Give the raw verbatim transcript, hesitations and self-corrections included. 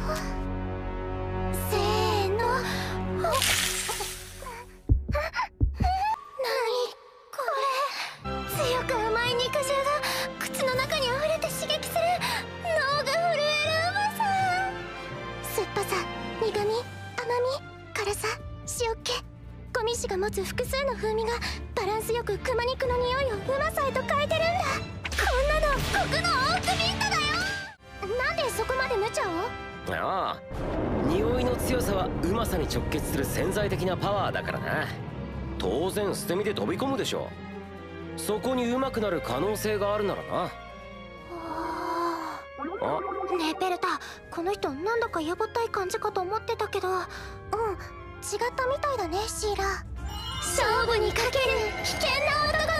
せーの。何これ。強く甘い肉汁が口の中に溢れて刺激する。脳が震えるうまさ。酸っぱさ、苦味、甘み、辛さ、塩っ気、小ミシが持つ複数の風味がバランスよく熊肉の匂いをうまさへと変えてるんだ。こんなの僕のオークミントだよ。なんでそこまで無茶を？ ああ、匂いの強さはうまさに直結する潜在的なパワーだからな。当然捨て身で飛び込むでしょ。そこにうまくなる可能性があるならな。あ、 ねえペルタ、この人なんだかやぼったい感じかと思ってたけど、うん、違ったみたいだねシーラ。勝負にかける危険な男だ。